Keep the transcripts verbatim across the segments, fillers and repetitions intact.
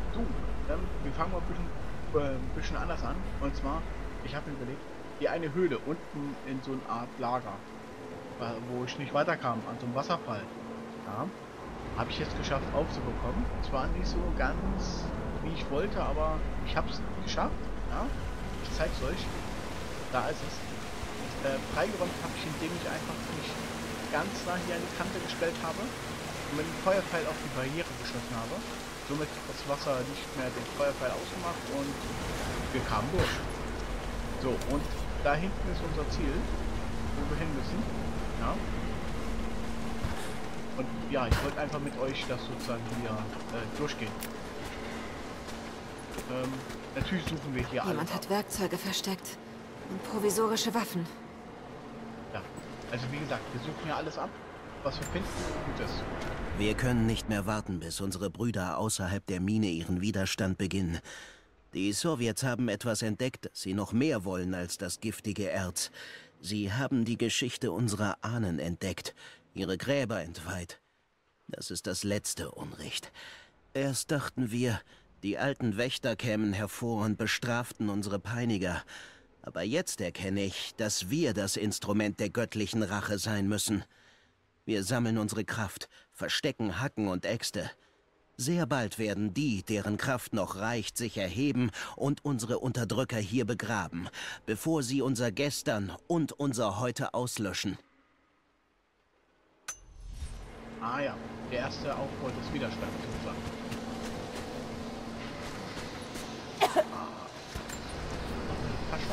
So, ähm, wir fangen mal ein bisschen, äh, ein bisschen anders an. Und zwar, ich habe mir überlegt, die eine Höhle unten in so einer Art Lager, äh, wo ich nicht weiterkam, an so einem Wasserfall. Ja, habe ich jetzt geschafft aufzubekommen. Zwar nicht so ganz, wie ich wollte, aber ich habe es geschafft. Ja, ich zeige es euch. Da ist es. Äh, freigeräumt habe ich, indem ich einfach mich ganz nah hier an die Kante gestellt habe und mit dem Feuerpfeil auf die Barriere geschossen habe. Somit hat das Wasser nicht mehr den Feuerpfeil ausgemacht und wir kamen durch. So, und da hinten ist unser Ziel, wo wir hin müssen. Ja. Und ja, ich wollte einfach mit euch das sozusagen hier äh, durchgehen. Ähm, natürlich suchen wir hier alles. Jemand hat Werkzeuge versteckt und provisorische Waffen. Ja, also wie gesagt, wir suchen hier alles ab, was wir finden, gut ist. Wir können nicht mehr warten, bis unsere Brüder außerhalb der Mine ihren Widerstand beginnen. Die Sowjets haben etwas entdeckt, das sie noch mehr wollen als das giftige Erz. Sie haben die Geschichte unserer Ahnen entdeckt, ihre Gräber entweiht. Das ist das letzte Unrecht. Erst dachten wir, die alten Wächter kämen hervor und bestraften unsere Peiniger. Aber jetzt erkenne ich, dass wir das Instrument der göttlichen Rache sein müssen. Wir sammeln unsere Kraft, verstecken Hacken und Äxte. Sehr bald werden die, deren Kraft noch reicht, sich erheben und unsere Unterdrücker hier begraben, bevor sie unser Gestern und unser Heute auslöschen. Ah ja, der erste Aufbau des Widerstands sozusagen. Tasche.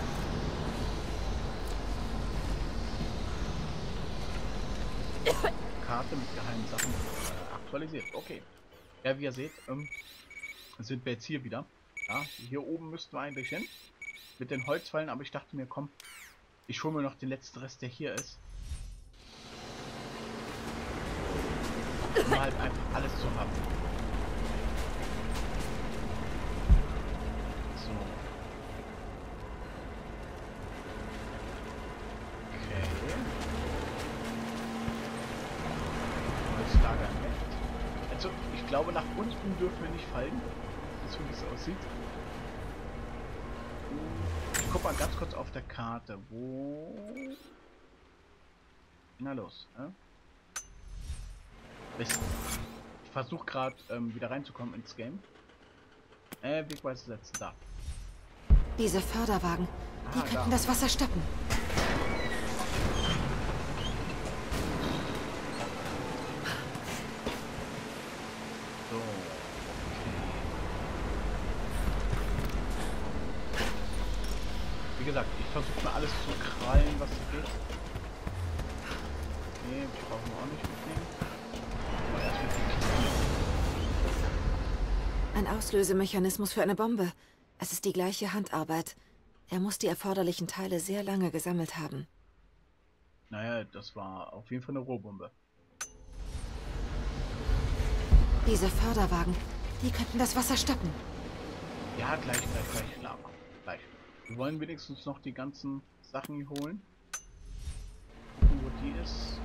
Karte mit geheimen Sachen äh, aktualisiert. Okay. Ja, wie ihr seht, ähm, sind wir jetzt hier wieder. Ja, hier oben müssten wir eigentlich hin. Mit den Holzfallen, aber ich dachte mir, komm, ich hole mir noch den letzten Rest, der hier ist. Um halt einfach alles zu haben. So. Okay. Holzlager nicht. Also, ich glaube, nach unten dürfen wir nicht fallen. So wie es aussieht. Ich guck mal ganz kurz auf der Karte. Wo... Na los, ne? Mist. Ich versuche gerade ähm, wieder reinzukommen ins Game. Äh, Wegweise setzen, da. Diese Förderwagen, die Ah, könnten da. das Wasser stoppen. So. Wie gesagt, ich versuche mal alles zu krallen, was geht. Okay, wir brauchen wir auch nicht mitnehmen. Aber erst mit den Kisten. Ein Auslösemechanismus für eine Bombe. Es ist die gleiche Handarbeit. Er muss die erforderlichen Teile sehr lange gesammelt haben. Naja, das war auf jeden Fall eine Rohrbombe. Diese Förderwagen, die könnten das Wasser stoppen. Ja, gleich, gleich, gleich, Lava. Gleich. Wir wollen wenigstens noch die ganzen Sachen hier holen. Gucken, wo die ist.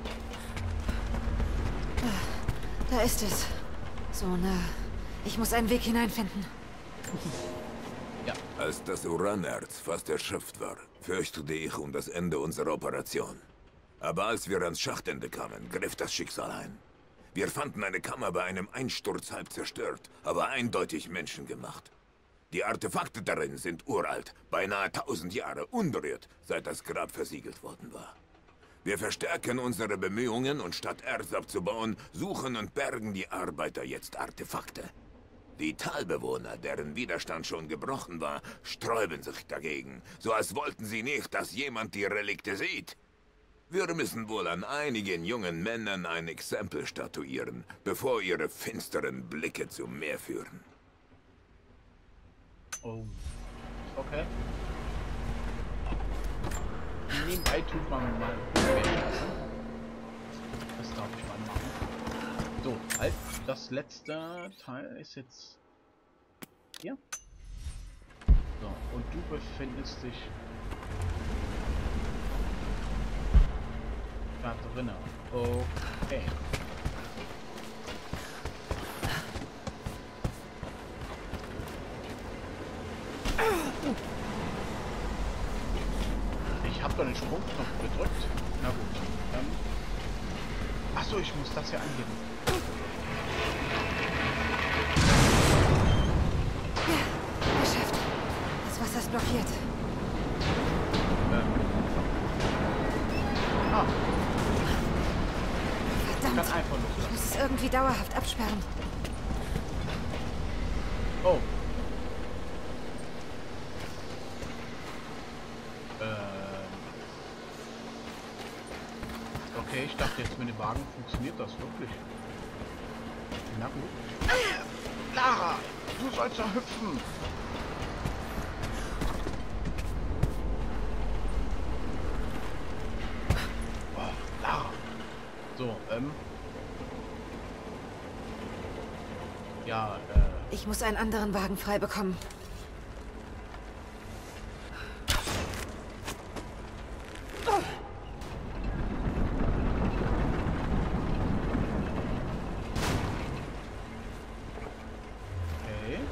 Da ist es. So nah. Ich muss einen Weg hineinfinden. Ja. Als das Uranerz fast erschöpft war, fürchtete ich um das Ende unserer Operation. Aber als wir ans Schachtende kamen, griff das Schicksal ein. Wir fanden eine Kammer bei einem Einsturz halb zerstört, aber eindeutig menschengemacht. Die Artefakte darin sind uralt, beinahe tausend Jahre, unberührt, seit das Grab versiegelt worden war. Wir verstärken unsere Bemühungen und statt Erz abzubauen, suchen und bergen die Arbeiter jetzt Artefakte. Die Talbewohner, deren Widerstand schon gebrochen war, sträuben sich dagegen, so als wollten sie nicht, dass jemand die Relikte sieht. Wir müssen wohl an einigen jungen Männern ein Exempel statuieren, bevor ihre finsteren Blicke zum Meer führen. Oh. Okay. Nebenbei tut man mal. Das darf ich mal machen. So, halt. Das letzte Teil ist jetzt hier. So, und du befindest dich da drinnen. Okay. Ich habe doch den Sprungknopf gedrückt. Na gut. Ähm. Achso, ich muss das hier angeben. Ja, geschafft. Das Wasser ist blockiert. Ähm. Ah. Verdammt. Kann einfach Ich loslassen. muss es irgendwie dauerhaft absperren. Oh. Ähm. Okay, ich dachte jetzt mit dem Wagen funktioniert das wirklich. Na gut. Äh, Lara, du sollst da hüpfen. Oh, Lara. So, ähm. Ja, äh. Ich muss einen anderen Wagen frei bekommen. Okay.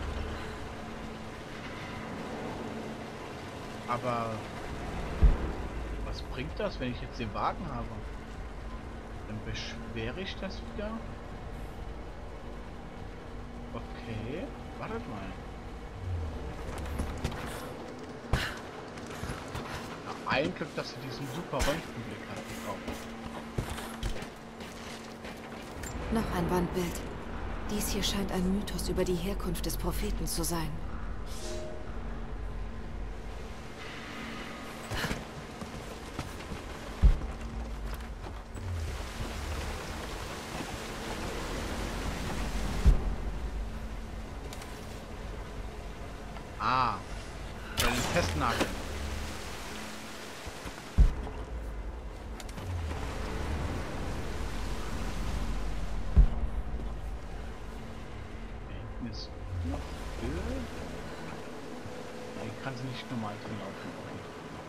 Aber was bringt das, wenn ich jetzt den Wagen habe? Dann beschwere ich das wieder. Okay, wartet mal. Ja, ein Glück, dass sie diesen super Röntgenblick hat, die Frau. Noch ein Wandbild. Dies hier scheint ein Mythos über die Herkunft des Propheten zu sein. Ah, bei den Festnageln. Da hinten ist noch Öl. Hier kann sie nicht normal drin laufen. Okay.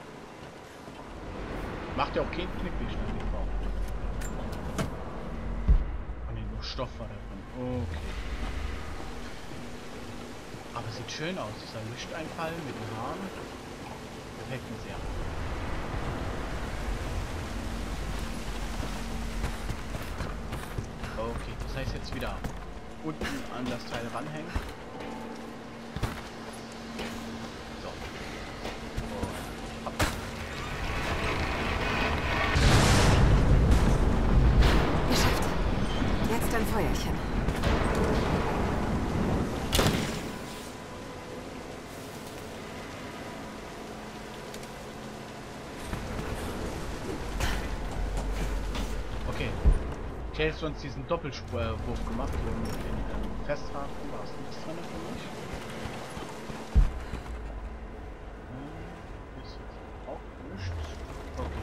Macht ja auch keinen Knick, wie schnell die Frau. Oh ne, nur Stoff war da drin. Okay. Aber sieht schön aus, dieser Lichteinfall mit den Haaren. Gefällt mir sehr. Okay, das heißt jetzt wieder unten an das Teil ranhängen. So. Und ab. Geschafft. Jetzt ein Feuerchen. Ich hätte sonst diesen Doppelspurwurf gemacht und den ähm, Festhaken war es nichts drin für mich. Ähm, ist jetzt auch nichts. Okay.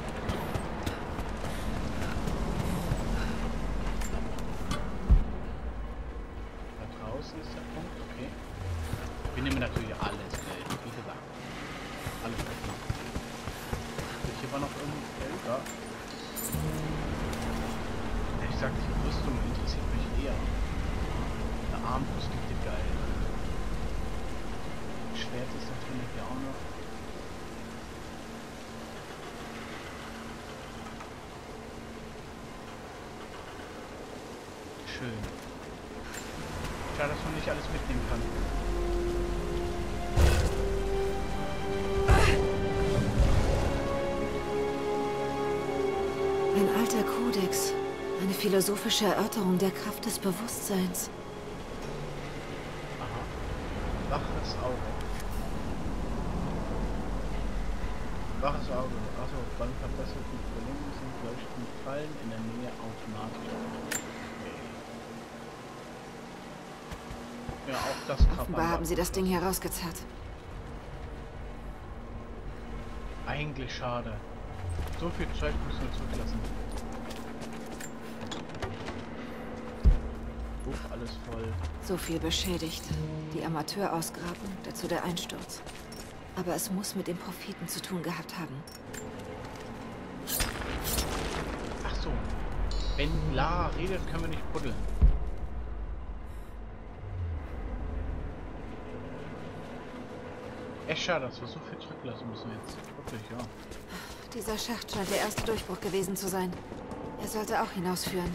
Da draußen ist der Punkt, okay. Wir nehmen natürlich alles Geld, wie gesagt. Alles Geld. Hier war noch irgendein Geld da. Ich sag, die Rüstung interessiert mich eher. Eine Armbrust gibt dir geil. Schwert ist natürlich ja auch noch. Schön. Schade, dass man nicht alles mitnehmen kann. Ein alter Kodex. Eine philosophische Erörterung der Kraft des Bewusstseins. Aha. Waches Auge. Waches Auge. Achso, beim verbesserten Überleben sind leuchtende Fallen in der Nähe automatisch. Okay. Ja, auch das kann Offenbar haben sie das Ding hier rausgezerrt. Eigentlich schade. So viel Zeug müssen wir zurücklassen. Uff, alles voll. So viel beschädigt. Die Amateurausgrabung, dazu der Einsturz. Aber es muss mit dem Propheten zu tun gehabt haben. Ach so. Wenn Lara redet, können wir nicht buddeln. Echt schade, dass wir so viel zurücklassen müssen jetzt. Wirklich, ja. Dieser Schacht scheint der erste Durchbruch gewesen zu sein. Er sollte auch hinausführen.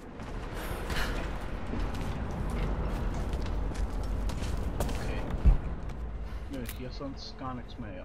Okay. Nö, hier ist sonst gar nichts mehr, ja.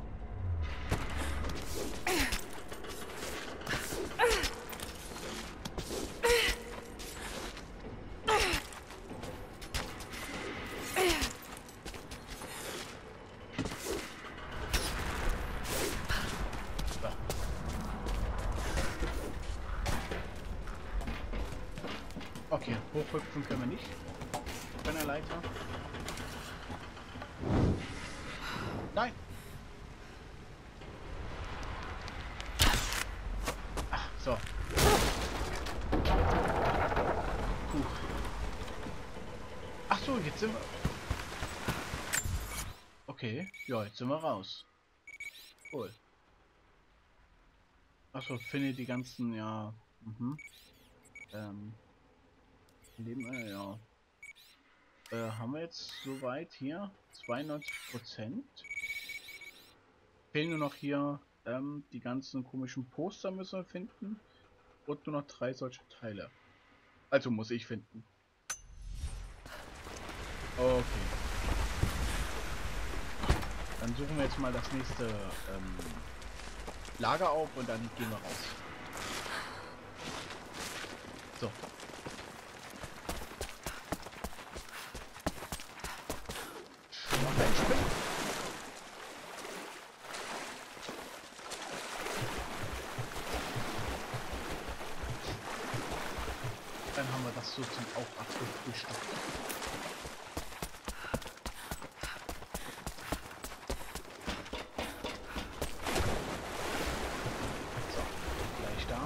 Okay, hochhüpfen können wir nicht. Bei der Leiter. Nein! Ach, so. Puh. Ach so, jetzt sind wir... Okay, ja, jetzt sind wir raus. Cool. Achso, finde die ganzen, ja... Mhm. Ähm... Leben, äh, ja. Äh, haben wir jetzt soweit hier zweiundneunzig Prozent. Fehlen nur noch hier ähm, die ganzen komischen Poster müssen wir finden und nur noch drei solche Teile. Also muss ich finden. Okay. Dann suchen wir jetzt mal das nächste ähm, Lager auf und dann gehen wir raus. So. Dann haben wir das sozusagen auch abgefrühstückt. So, gleich da.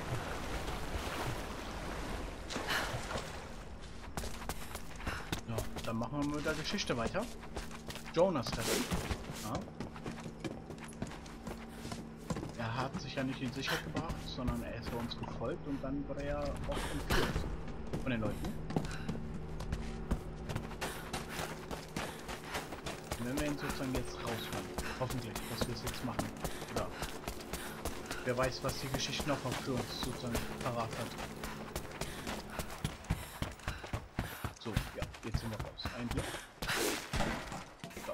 Ja, dann machen wir mit der Geschichte weiter. Jonas treffen. Ja. Er hat sich ja nicht in Sicherheit gebracht, sondern er ist bei uns gefolgt und dann wurde er auch entführt von den Leuten. Und wenn wir ihn sozusagen jetzt rausholen, hoffentlich, dass wir es jetzt machen. Oder wer weiß, was die Geschichte noch für uns sozusagen parat hat. So, ja, jetzt sind wir raus. Ein Blick. So.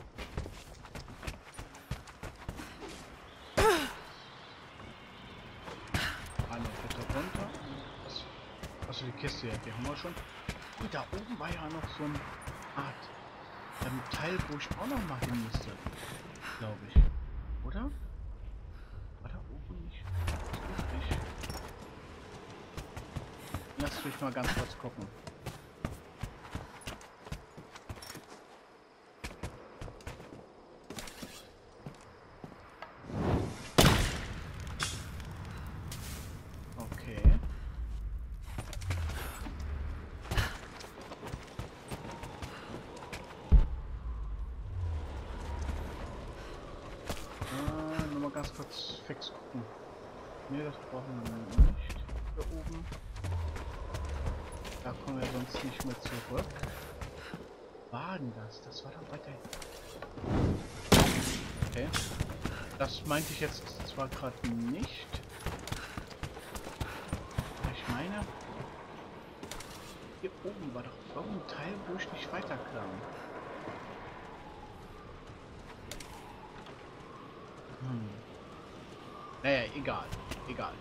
Eine Bitte runter. Achso, die Kiste, ja, die haben wir schon. Und da oben war ja noch so eine Art ähm, Teil, wo ich auch noch mal hin müsste. Glaube ich. Oder? War da oben nicht? Richtig. Lass mich mal ganz kurz gucken. Okay. Äh, nur mal ganz kurz fix gucken. Ne, das brauchen wir nicht. Hier oben. Da kommen wir sonst nicht mehr zurück. War denn das? Das war doch weiter. Okay. Das meinte ich jetzt zwar gerade nicht. Ich meine, hier oben war doch irgendein Teil, wo ich nicht weiterkam. Hm. Naja, egal. Egal.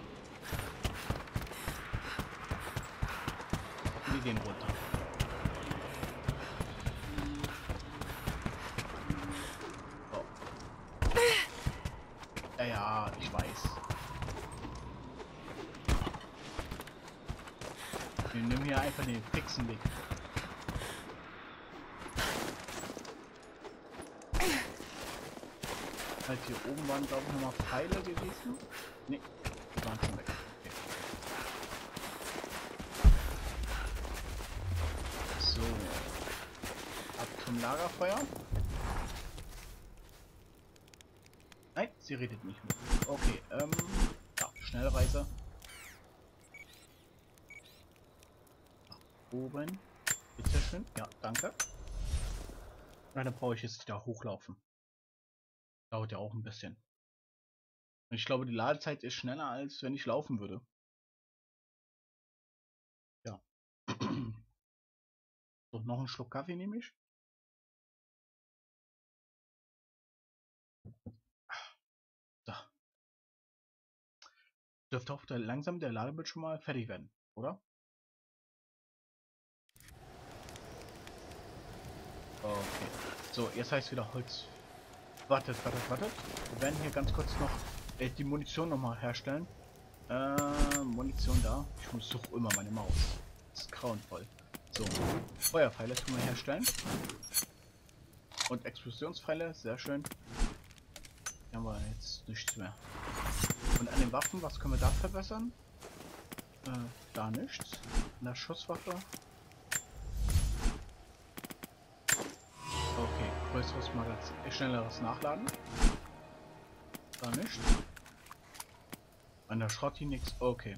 Wir gehen runter. Oh. Ja, ja, ich weiß. Wir nehmen hier einfach den fixen Weg. Halt, hier oben waren, glaube ich, nochmal Pfeile gewesen. Ne, die waren schon weg. Okay. So. Ab zum Lagerfeuer. Nein, sie redet nicht mit mir. Okay, ähm. Ja, Schnellreise. Oben. Bitte schön. Ja, danke. Na, dann brauche ich jetzt wieder hochlaufen. Dauert ja auch ein bisschen. Und ich glaube, die Ladezeit ist schneller, als wenn ich laufen würde. Ja. So, noch einen Schluck Kaffee nehme ich. So. Dürfte auch der, langsam der Ladebildschirm mal fertig werden, oder? Okay. So, jetzt heißt wieder Holz. Wartet, wartet, wartet. Wir werden hier ganz kurz noch äh, die Munition nochmal herstellen. Äh, Munition da. Ich muss suche immer meine Maus. Das ist grauenvoll. So, Feuerpfeile tun wir herstellen. Und Explosionspfeile, sehr schön. Hier haben wir jetzt nichts mehr. Und an den Waffen, was können wir da verbessern? Äh, da nichts. An der Schusswaffe. Okay, größeres Magazin, äh, schnelleres Nachladen. Da nichts. An der Schrotti nichts. Okay.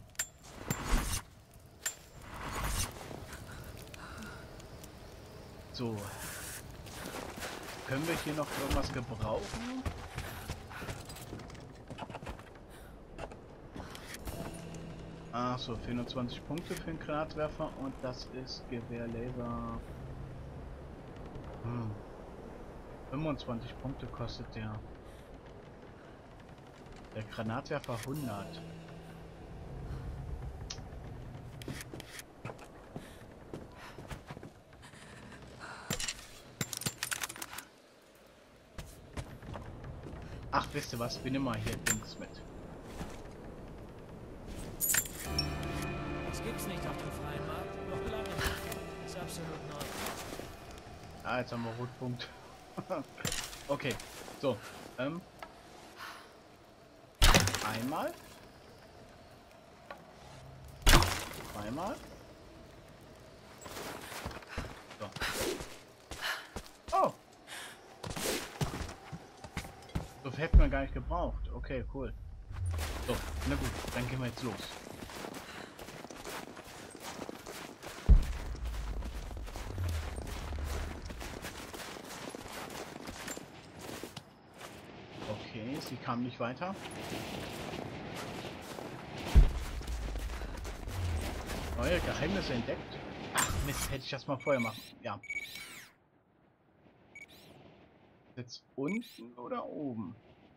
So. Können wir hier noch irgendwas gebrauchen? Ach so, vierundzwanzig Punkte für den Granatwerfer und das ist Gewehr Laser. Hm. fünfundzwanzig Punkte kostet der. Der Granatwerfer hundert. Ach, wisst ihr was? Wir nehmen mal hier Dings mit. Das gibt's nicht auf dem freien Markt. Noch lange nicht. Ist absolut neu. Ah, jetzt haben wir Rotpunkt. Okay, so. Ähm. Einmal. Zweimal. So. Oh! So viel hätten wir gar nicht gebraucht. Okay, cool. So, na gut, dann gehen wir jetzt los. Okay, sie kam nicht weiter. Neue Geheimnisse entdeckt. Ach Mist, hätte ich das mal vorher machen. Ja. Jetzt unten oder oben?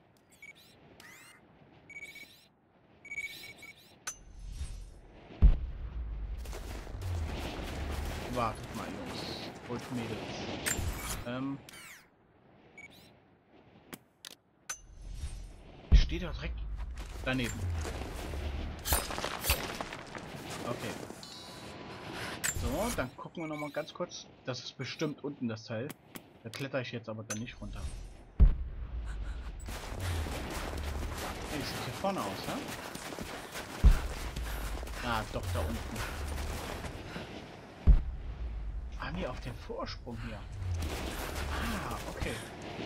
Wartet mal, Jungs und Mädels. Ähm. Steht da direkt daneben. Okay. So, dann gucken wir noch mal ganz kurz. Das ist bestimmt unten das Teil. Da kletter ich jetzt aber dann nicht runter. Hey, sieht hier vorne aus, ja? Ah, doch, da unten. Ah, nee, auf den Vorsprung hier. Ah, okay.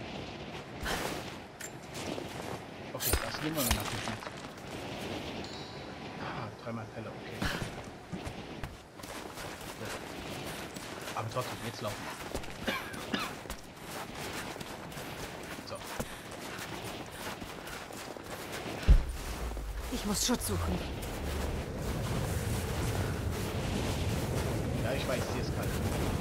Okay, das nehmen wir natürlich mit. Ah, dreimal Fälle, okay. So. Aber trotzdem, jetzt laufen wir. Ich muss Schutz suchen. Ja, ich weiß, hier ist kalt.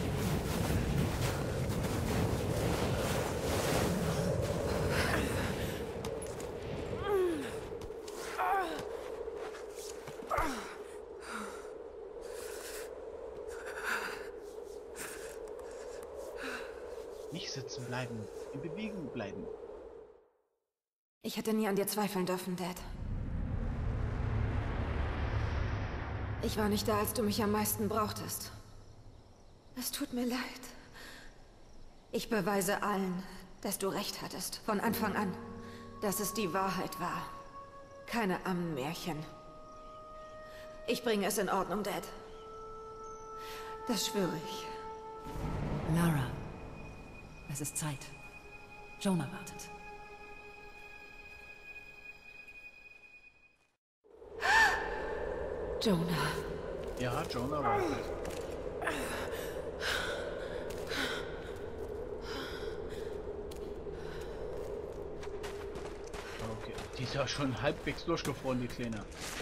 Nicht sitzen bleiben, in Bewegung bleiben. Ich hätte nie an dir zweifeln dürfen, Dad. Ich war nicht da, als du mich am meisten brauchtest. Es tut mir leid. Ich beweise allen, dass du recht hattest, von Anfang an. Dass es die Wahrheit war. Keine Ammenmärchen. Ich bringe es in Ordnung, Dad. Das schwöre ich. Lara, es ist Zeit. Jonah wartet. Jonah. Ja, Jonah wartet. Die ist ja schon halbwegs durchgefroren, die Kleine.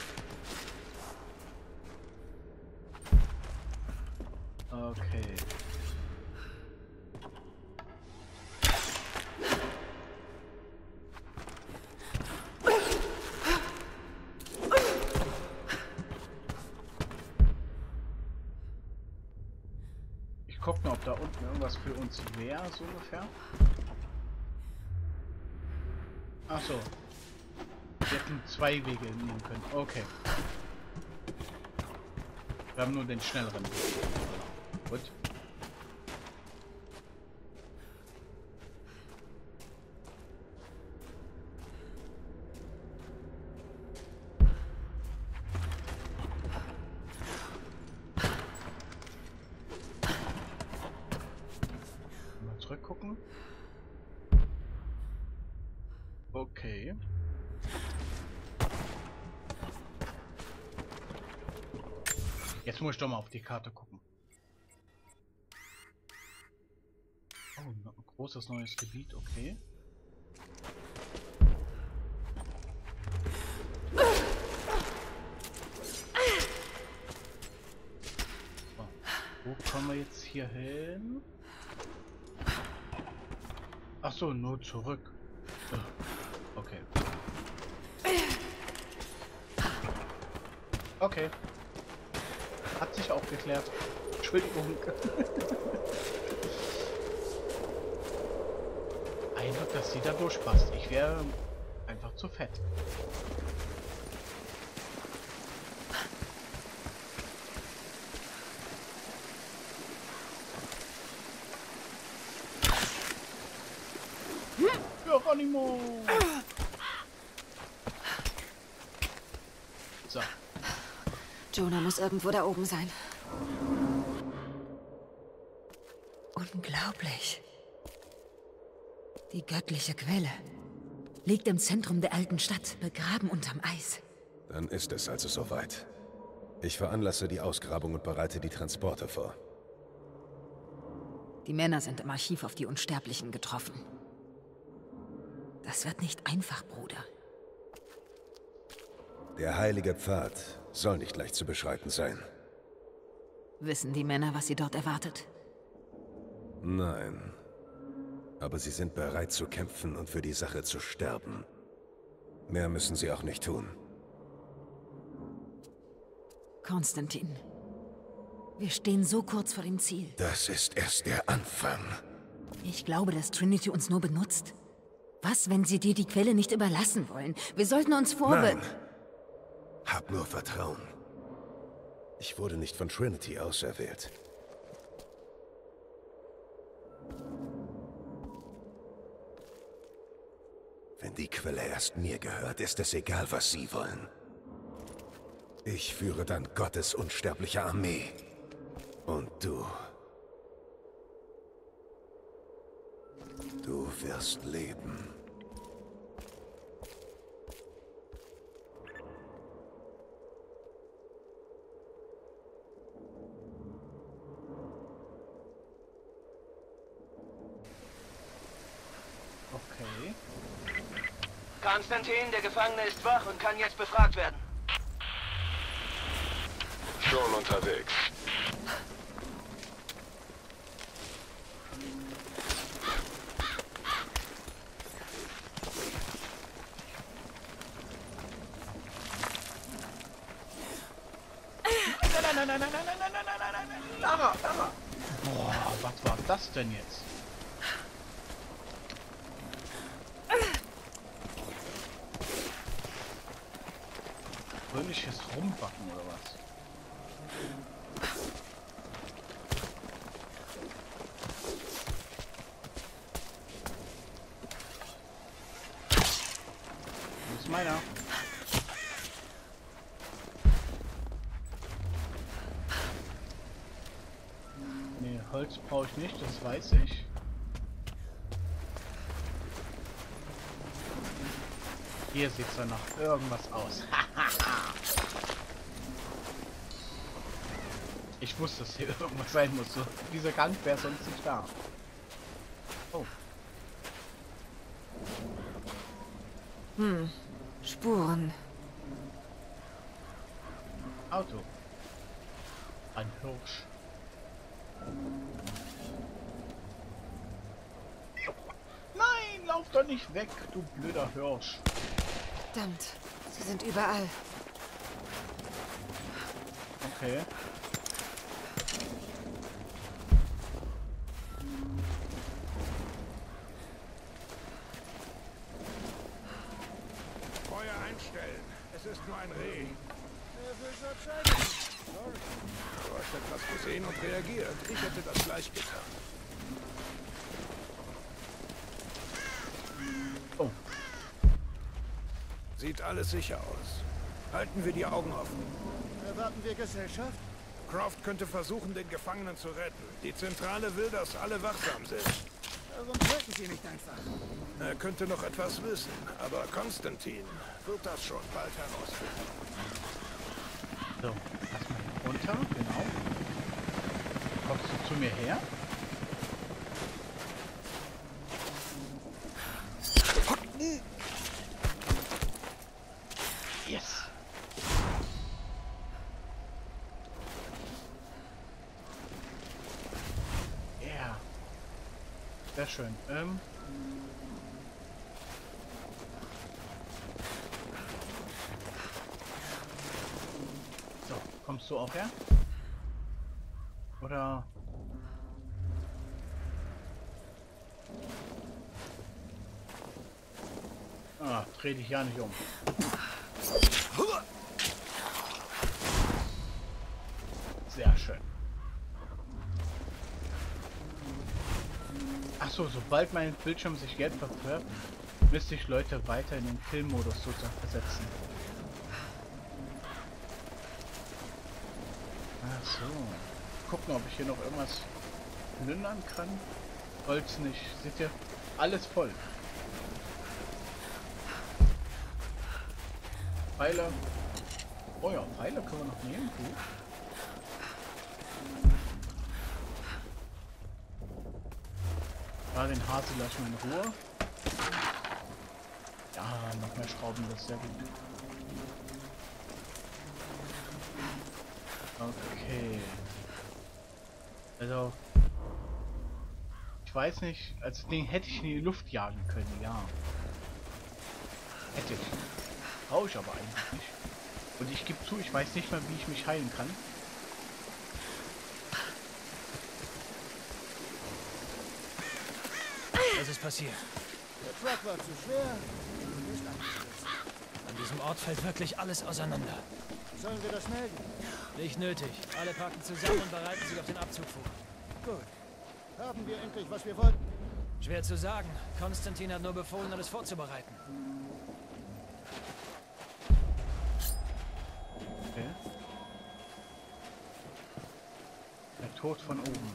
Okay. Ich guck mal, ob da unten irgendwas für uns wäre, so ungefähr. Ach so. Wir hätten zwei Wege nehmen können. Okay. Wir haben nur den schnelleren Weg. Gut. Mal zurückgucken. Okay. Jetzt muss ich doch mal auf die Karte gucken. Oh, ein großes neues Gebiet, okay. So, wo kommen wir jetzt hier hin? Ach so, nur zurück. Okay. Okay. Hat sich aufgeklärt. Entschuldigung. Einfach, dass sie da durchpasst. Ich wäre einfach zu fett. Geronimo! So. Jonah muss irgendwo da oben sein. Unglaublich. Die göttliche Quelle liegt im Zentrum der alten Stadt, begraben unterm Eis. Dann ist es also soweit. Ich veranlasse die Ausgrabung und bereite die Transporte vor. Die Männer sind im Archiv auf die Unsterblichen getroffen. Das wird nicht einfach, Bruder. Der heilige Pfad soll nicht leicht zu beschreiten sein. Wissen die Männer, was sie dort erwartet? Nein. Aber sie sind bereit zu kämpfen und für die Sache zu sterben. Mehr müssen sie auch nicht tun. Konstantin, wir stehen so kurz vor dem Ziel. Das ist erst der Anfang. Ich glaube, dass Trinity uns nur benutzt. Was, wenn sie dir die Quelle nicht überlassen wollen? Wir sollten uns vorbereiten. Nein. Hab nur Vertrauen. Ich wurde nicht von Trinity auserwählt. Wenn die Quelle erst mir gehört, ist es egal, was sie wollen. Ich führe dann Gottes unsterbliche Armee. Und du... Du wirst leben. Okay. Konstantin, der Gefangene ist wach und kann jetzt befragt werden. Schon unterwegs. Nein, nein, nein, nein, nein, nein, nein, nein, nein, nein, nein, nein, Lara, Lara. Boah, was war das denn jetzt? Fröhliches Rumbacken oder was? Wo ist meiner? Nee, Holz brauche ich nicht, das weiß ich. Hier sieht es ja nach irgendwas aus. Ich wusste, dass hier irgendwas sein muss. So, dieser Gang wäre sonst nicht da. Oh. Hm. Spuren. Auto. Ein Hirsch. Nein, lauf doch nicht weg, du blöder Hirsch. Verdammt, sie sind überall. Okay. Feuer einstellen. Es ist nur ein Reh. Du hast etwas gesehen und reagiert. Ich hätte das gleich getan. Oh. Sieht alles sicher aus. Halten wir die Augen offen. Erwarten wir Gesellschaft? Croft könnte versuchen, den Gefangenen zu retten. Die Zentrale will, dass alle wachsam sind. Warum töten Sie nicht einfach? Er könnte noch etwas wissen, aber Konstantin wird das schon bald herausfinden. So, erstmal hier runter, genau. Kommst du zu mir her? Yes! Yeah! Sehr schön. Ähm... Kommst du auch her? Oder... Ah, dreh dich ja nicht um. Sehr schön. Ach so, sobald mein Bildschirm sich gelb verfärbt, müsste ich Leute weiter in den Filmmodus sozusagen versetzen. Ach so. Gucken, ob ich hier noch irgendwas plündern kann. Holz nicht. Seht ihr? Alles voll. Pfeile. Oh ja, Pfeile können wir noch nehmen. Gut. Ja, den Hase lassen wir in Ruhe. Ja, noch mehr Schrauben, das ist sehr gut. Okay. Also, ich weiß nicht, als Ding hätte ich in die Luft jagen können, ja. Hätte ich. Brauche ich aber eigentlich nicht. Und ich gebe zu, ich weiß nicht mal, wie ich mich heilen kann. Was ist passiert? Der Truck war zu schwer und ist abgestürzt. An diesem Ort fällt wirklich alles auseinander. Sollen wir das melden? Nicht nötig. Alle packen zusammen und bereiten sich auf den Abzug vor. Gut. Haben wir endlich, was wir wollten? Schwer zu sagen. Konstantin hat nur befohlen, alles vorzubereiten. Okay. Der Tod von oben.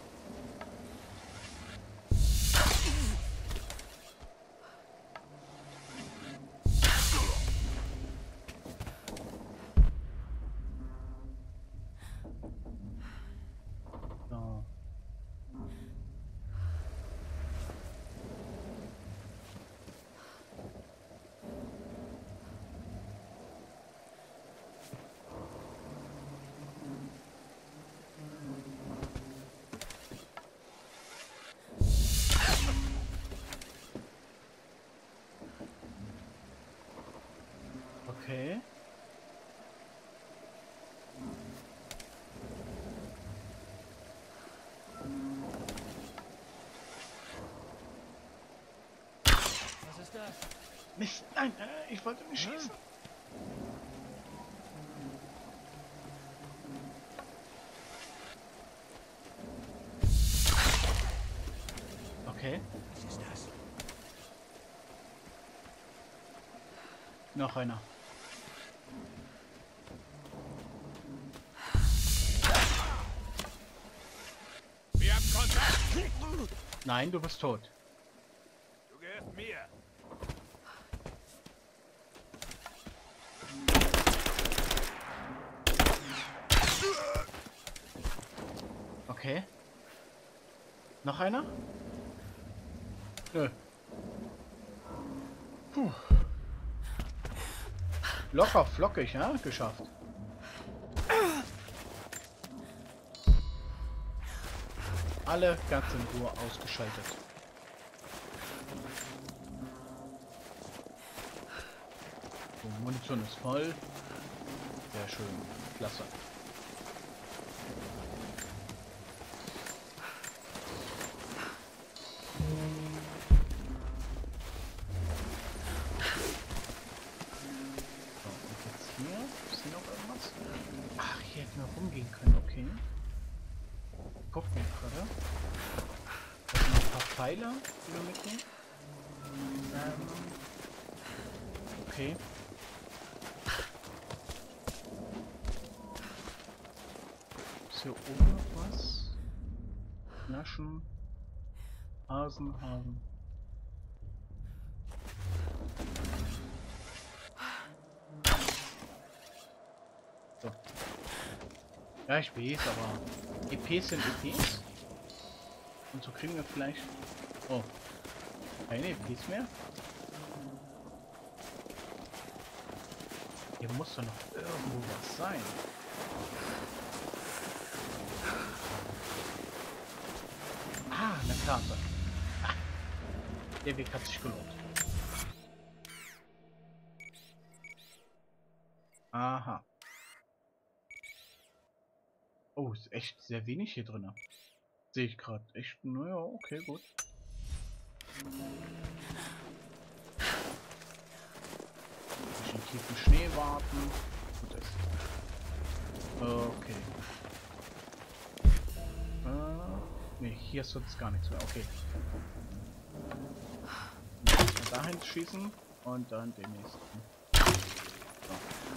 Okay. Was ist das? Nicht, nein, äh, ich wollte nicht schießen. Okay. Was ist das? Noch einer. Wir haben Kontakt! Nein, du bist tot. Du gehörst mir. Okay. Noch einer? Nö. Puh. Locker flockig, ja? Geschafft. Alle ganz in Ruhe ausgeschaltet. So, Munition ist voll. Sehr schön. Klasse. Rumgehen können, okay. Gucken wir gerade. Da sind noch ein paar Pfeile, die wir mitnehmen. Ähm, okay. Ist hier oben noch was? Flaschen. Hasen, Hasen. So. Ja, ich weiß, aber E Ps sind E Ps. Und so kriegen wir vielleicht... Oh. Keine E Ps mehr? Hier muss doch noch irgendwo was sein. Ah, eine Karte. Ah. Der Weg hat sich gelohnt. Aha. Oh, ist echt sehr wenig hier drin. Sehe ich gerade. Echt, naja, okay, gut. Durch den tiefen Schnee warten. Gut ist. Okay. Äh, ne, hier ist sonst gar nichts mehr. Okay. Dahin schießen und dann den nächsten. So.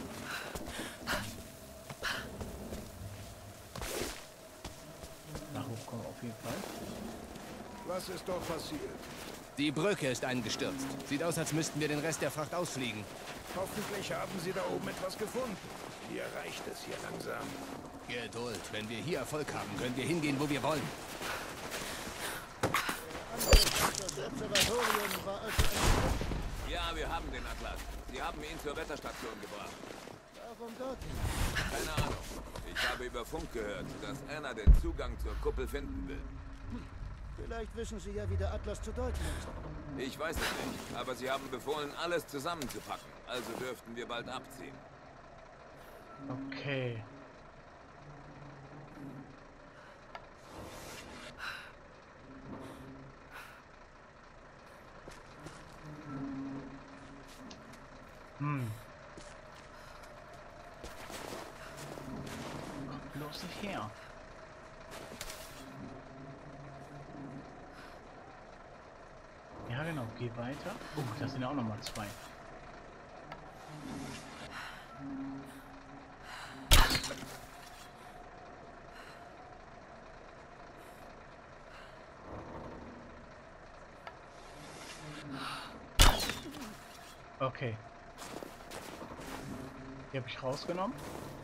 Hochkommen auf jeden Fall. Was ist doch passiert? Die Brücke ist eingestürzt. Sieht aus, als müssten wir den Rest der Fracht ausfliegen. Hoffentlich haben Sie da oben etwas gefunden. Hier reicht es hier langsam. Geduld. Wenn wir hier Erfolg haben, können wir hingehen, wo wir wollen. Ja, wir haben den Atlas. Sie haben ihn zur Wetterstation gebracht. Warum dorthin? Keine Ahnung. Ich habe über Funk gehört, dass Anna den Zugang zur Kuppel finden will. Vielleicht wissen Sie ja, wie der Atlas zu deuten ist. Ich weiß es nicht, aber sie haben befohlen, alles zusammenzupacken. Also dürften wir bald abziehen. Okay. Hm. Kommt bloß nicht her. Ja genau, geh weiter. Oh, da sind ja auch noch mal zwei. Okay. Die habe ich rausgenommen.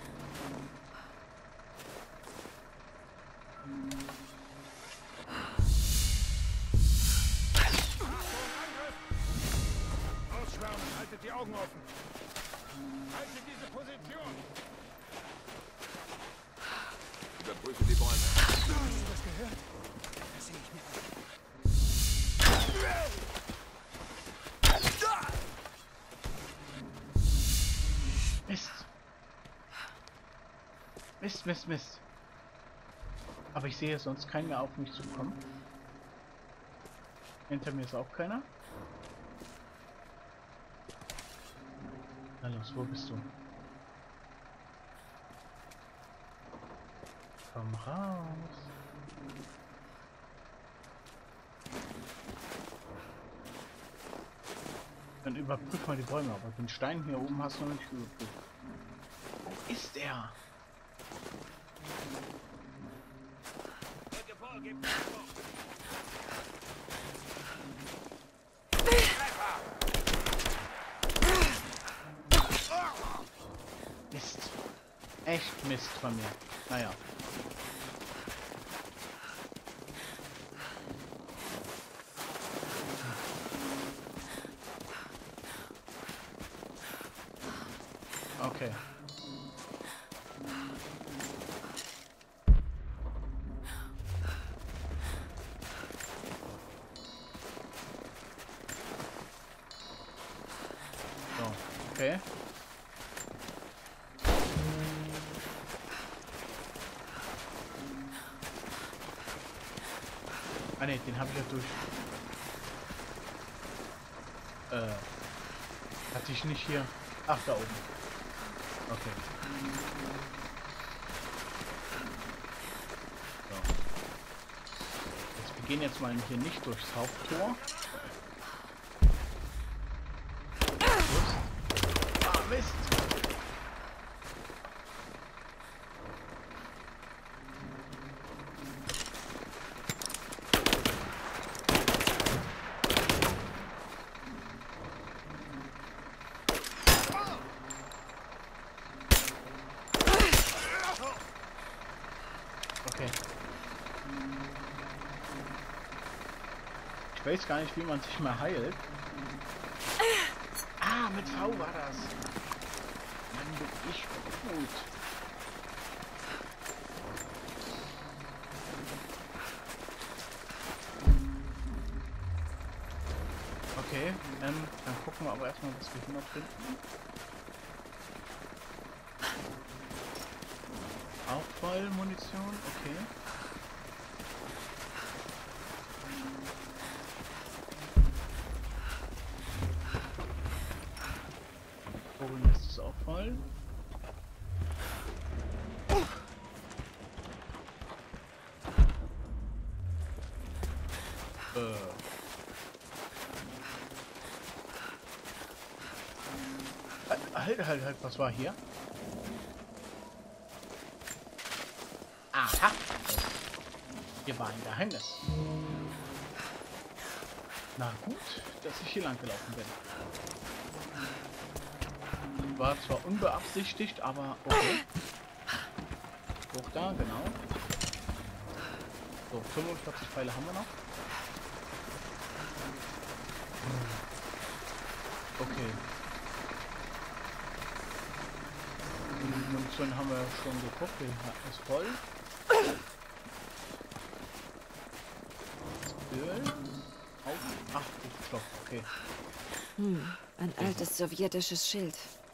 Ausschwärmen, haltet die Augen offen. Haltet diese Position. Überprüfe die Bäume. Hast du das gehört? Das sehe ich mir an. Mist. Mist, Mist, Mist. Aber ich sehe sonst keinen mehr auf mich zukommen. Hinter mir ist auch keiner. Na los, wo bist du? Komm raus. Dann überprüf mal die Bäume, aber den Stein hier oben hast du noch nicht überprüft. Wo ist er? Mist. Echt Mist von mir. Naja. Okay. So, okay. Ah ne, den habe ich ja durch. Äh. Hatte ich nicht hier. Ach, da oben. Okay. So. Jetzt, wir gehen jetzt mal hier nicht durchs Haupttor. Ups. Ah, Mist! Okay. Ich weiß gar nicht, wie man sich mal heilt. Ah, mit V war das. Mann, bin ich gut. Okay, ähm, dann gucken wir aber erstmal, was wir hier noch finden. Auch voll Munition, okay. Oben ist es auch voll. Äh. Halt, halt, halt, was war hier? Aha! Hier war ein Geheimnis. Na gut, dass ich hier lang gelaufen bin. War zwar unbeabsichtigt, aber okay. Hoch da, genau. So, fünfundvierzig Pfeile haben wir noch. Okay. Die Munition haben wir schon geguckt, die ist voll. Das Öl. Auf. Ach, Stoff, okay. Hm, ein altes sowjetisches Schild.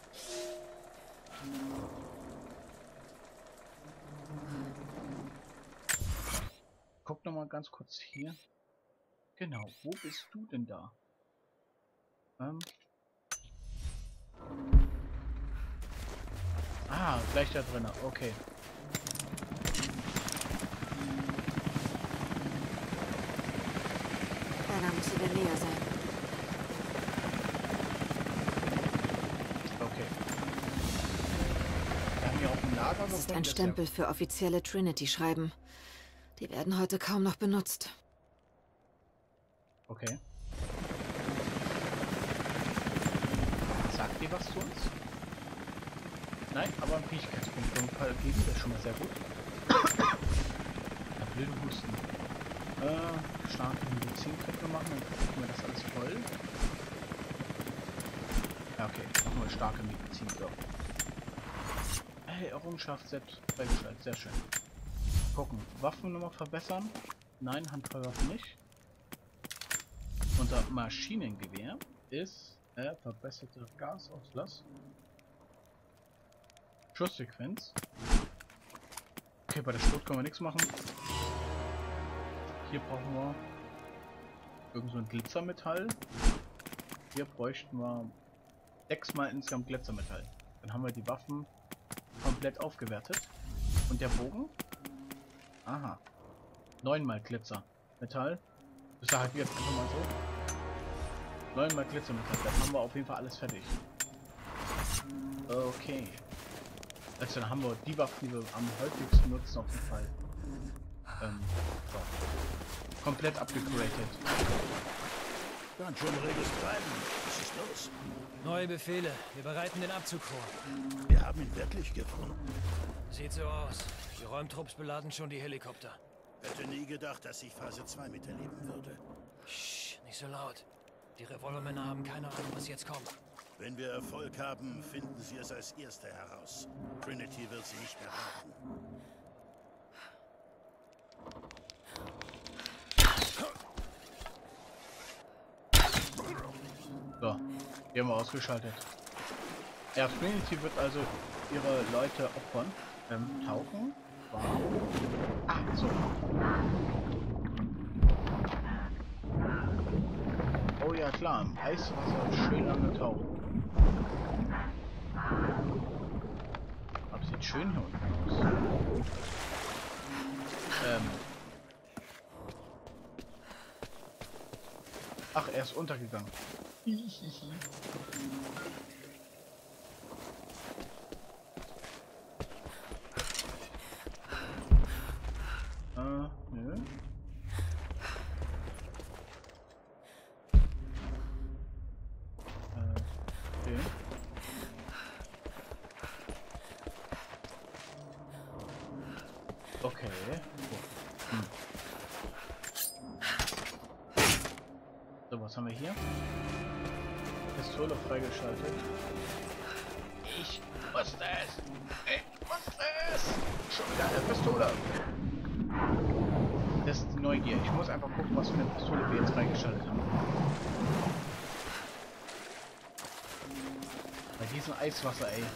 Guck noch mal ganz kurz hier. Genau, wo bist du denn da? Ähm. Ah, gleich da drin, okay. Da muss sie wieder näher sein. Okay. Wir haben hier auch ein Lager. Das ist ein Stempel für offizielle Trinity-Schreiben. Die werden heute kaum noch benutzt. Okay. Sagt ihr was zu uns? Nein, aber ein Fähigkeitspunkt im Fall geben, das ist schon mal sehr gut. Der blöde Husten. Äh, starke Medizin können wir machen, dann kriegen wir das alles voll. Ja, okay, machen wir starke Medizin, so. Hey, Errungenschaft selbst freigeschaltet, sehr schön. Gucken, Waffennummer verbessern. Nein, Handfeuerwaffen nicht. Unser Maschinengewehr ist äh, verbesserte Gasauslass. Schusssequenz. Okay, bei der Schrot können wir nichts machen. Hier brauchen wir irgend so ein Glitzermetall. Hier bräuchten wir sechsmal insgesamt Glitzermetall. Dann haben wir die Waffen komplett aufgewertet. Und der Bogen? Aha. Neunmal Glitzermetall. Das sage ich jetzt einfach mal so. Neunmal Glitzermetall. Dann haben wir auf jeden Fall alles fertig. Okay. Also dann haben wir die Waffen, die wir am häufigsten nutzen, auf jeden Fall. Ähm, so. Komplett abgegradet. Ganz schön reges Treiben. Was ist los? Neue Befehle. Wir bereiten den Abzug vor. Wir haben ihn wirklich gefunden. Sieht so aus. Die Räumtrupps beladen schon die Helikopter. Hätte nie gedacht, dass ich Phase zwei miterleben würde. Psst, nicht so laut. Die Revolvermänner haben keine Ahnung, was jetzt kommt. Wenn wir Erfolg haben, finden Sie es als Erste heraus. Trinity wird Sie nicht mehr brauchen. So, die haben wir ausgeschaltet. Ja, Trinity wird also ihre Leute opfern. Ähm, tauchen. Wow. Ah, so. Oh ja, klar, im Eiswasser schön lange tauchen. Aber sieht schön hier unten aus. Ähm. Ach, er ist untergegangen. Äh, nö. Äh, okay. Okay. Hm. So, was haben wir hier? Pistole freigeschaltet. Ich wusste es! Ich wusste es! Schon wieder eine Pistole! Das ist die Neugier. Ich muss einfach gucken, was für eine Pistole wir jetzt freigeschaltet haben. Bei diesem Eiswasser, ey.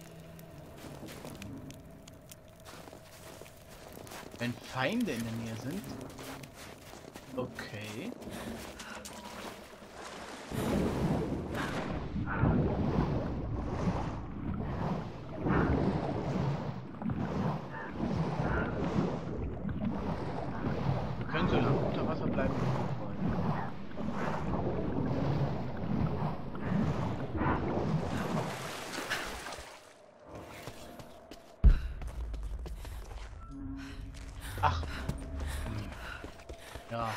Wenn Feinde in der Nähe sind. Okay. Wir können so lange unter Wasser bleiben, wie wir wollen. Ach. Ja.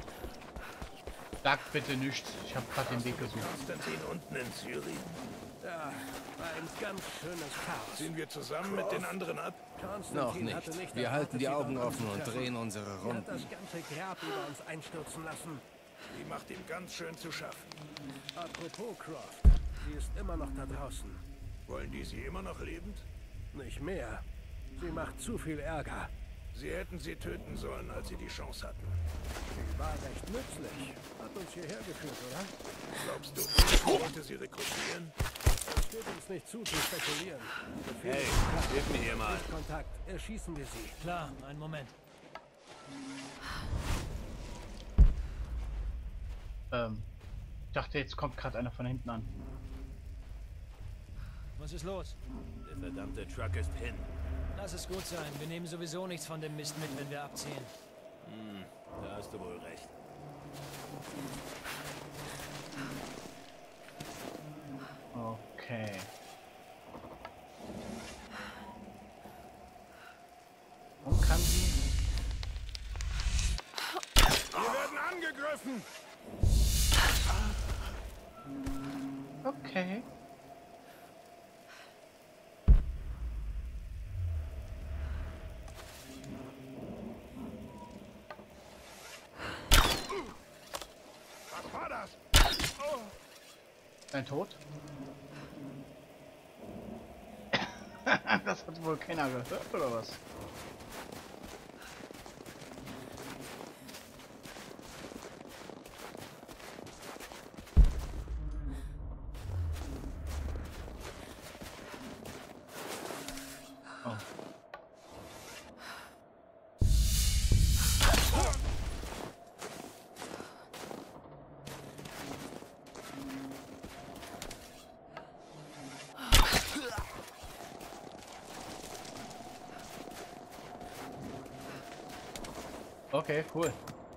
Sag bitte nichts. Ich habe gerade den Weg gesucht. Konstantin unten in Syrien. Ja, war ein ganz schönes Chaos. Ziehen wir zusammen mit den anderen ab? Noch nicht. Wir halten die Augen offen und drehen unsere Er hat Runden. das ganze Grab über uns einstürzen lassen. Die macht ihm ganz schön zu schaffen. Apropos Croft, sie ist immer noch da draußen. Wollen die sie immer noch lebend? Nicht mehr. Sie macht zu viel Ärger. Sie hätten sie töten sollen, als sie die Chance hatten. Sie war recht nützlich. Hat uns hierher geführt, oder? Glaubst du, ich wollte sie rekrutieren? Es steht uns nicht zu, zu spekulieren. Befehl Hey, hilf mir hier mal. Kontakt. Erschießen wir sie. Klar, einen Moment. Ähm. Ich dachte, jetzt kommt gerade einer von hinten an. Was ist los? Der verdammte Truck ist hin. Lass es gut sein. Wir nehmen sowieso nichts von dem Mist mit, wenn wir abziehen. Hm, da hast du wohl recht. Okay. Und kann sie... Wir werden angegriffen! Okay. Was war das? Oh. Ein Tod? Das hat wohl keiner gehört, oder was? Oh. Okay, cool.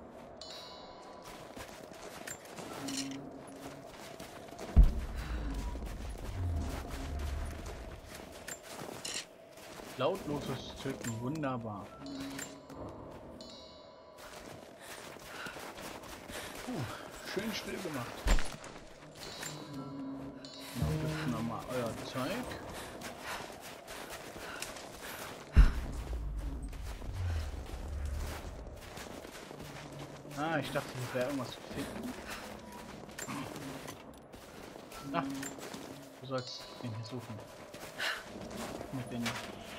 Lautloses Töten, wunderbar. Puh, schön still gemacht. Na, nochmal euer Zeug. Ah, ich dachte, hier wäre irgendwas zu finden. Na, du sollst den hier suchen. Mit den...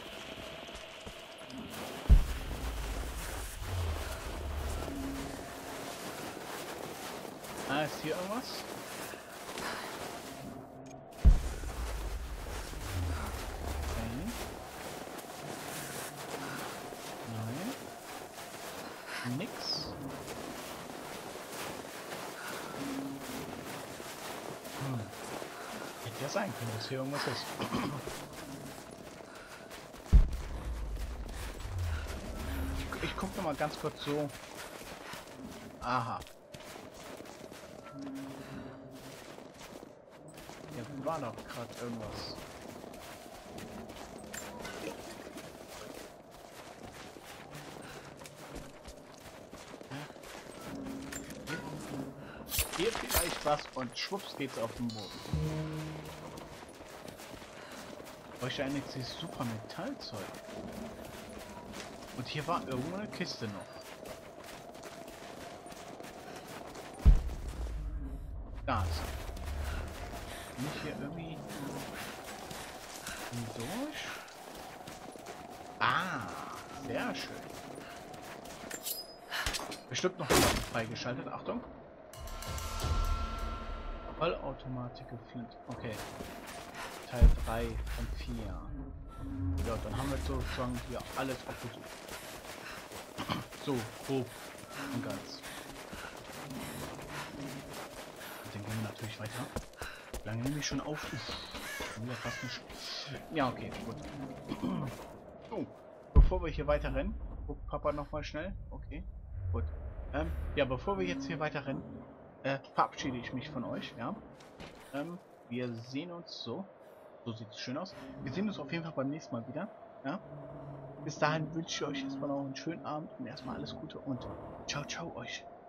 Ah, ist hier irgendwas? Okay. Nein. Nix. Hm. Hätte ja sein können, dass hier irgendwas ist. Ich, ich gucke noch mal ganz kurz so. Aha. Hier war doch gerade irgendwas. Hier vielleicht was und schwupps geht's auf den Boden. Wahrscheinlich dieses super Metallzeug. Und hier war irgendwo eine Kiste noch. Da ist sie. Bin ich hier irgendwie durch? Ah, sehr schön. Bestimmt noch jemand freigeschaltet. Achtung. Vollautomatik Flint. Okay. Teil drei von vier. Ja, dann haben wir sozusagen hier alles abgesucht. So, grob und ganz. Dann gehen wir natürlich weiter. Lange nehme ich schon auf. Ja, fast nicht. Ja, okay, gut. So, bevor wir hier weiter rennen, guckt Papa noch mal schnell. Okay, gut. Ähm, ja, bevor wir jetzt hier weiter rennen, äh, verabschiede ich mich von euch, ja. Ähm, wir sehen uns so. So sieht es schön aus. Wir sehen uns auf jeden Fall beim nächsten Mal wieder, ja. Bis dahin wünsche ich euch erstmal noch einen schönen Abend und erstmal alles Gute und ciao, ciao euch.